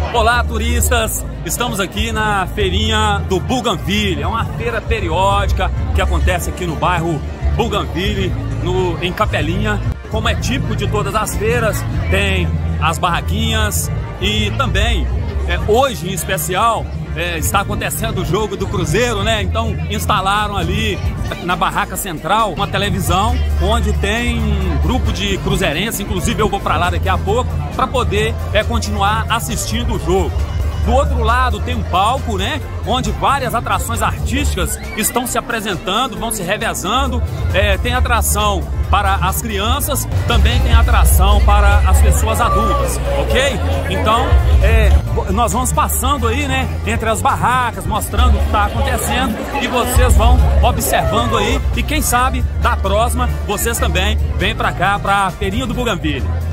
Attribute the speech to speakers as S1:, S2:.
S1: Olá, turistas! Estamos aqui na feirinha do Bougainville. É uma feira periódica que acontece aqui no bairro Bougainville, em Capelinha. Como é típico de todas as feiras, tem as barraquinhas e também, hoje em especial, está acontecendo o jogo do Cruzeiro, né? Então instalaram ali na barraca central uma televisão onde tem um grupo de cruzeirenses, inclusive eu vou para lá daqui a pouco, para poder continuar assistindo o jogo. Do outro lado tem um palco, né, onde várias atrações artísticas estão se apresentando, vão se revezando. Tem atração para as crianças, também tem atração para as pessoas adultas, ok? Então, nós vamos passando aí, né, entre as barracas, mostrando o que está acontecendo e vocês vão observando aí. E quem sabe, da próxima, vocês também vêm para cá, para a feirinha do Bougainville.